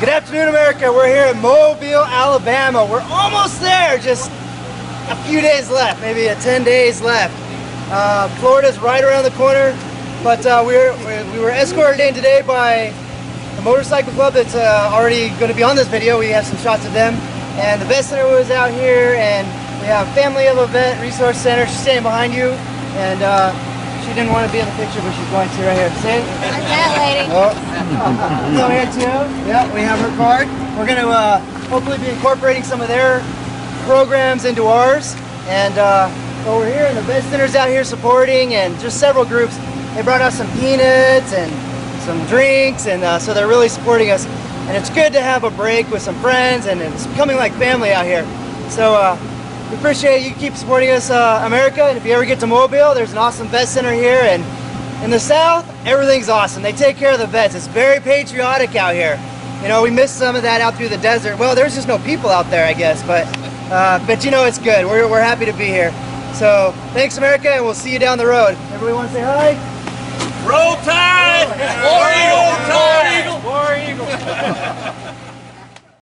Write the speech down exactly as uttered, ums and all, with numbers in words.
Good afternoon, America. We're here in Mobile, Alabama. We're almost there. Just a few days left, maybe a ten days left. Uh, Florida's right around the corner, but uh, we're, we're, we were escorted in today by the motorcycle club that's uh, already going to be on this video. We have some shots of them. And the vet center was out here, and we have Family of a Vet Resource Center. She's standing behind you, and uh, she didn't want to be in the picture, but she's going to right here. See? Like that lady. Oh. So here too. Yeah, we have her card. We're going to uh, hopefully be incorporating some of their programs into ours. And uh, so we're here, and the vet center's out here supporting, and just several groups. They brought out some peanuts and some drinks, and uh, so they're really supporting us. And it's good to have a break with some friends, and it's becoming like family out here. So uh, we appreciate you keep supporting us, uh, America. And if you ever get to Mobile, there's an awesome vet center here. And in the South, everything's awesome. They take care of the vets. It's very patriotic out here. You know, we missed some of that out through the desert. Well, there's just no people out there, I guess. But uh, but you know, it's good. We're, we're happy to be here. So thanks, America, and we'll see you down the road. Everybody want to say hi?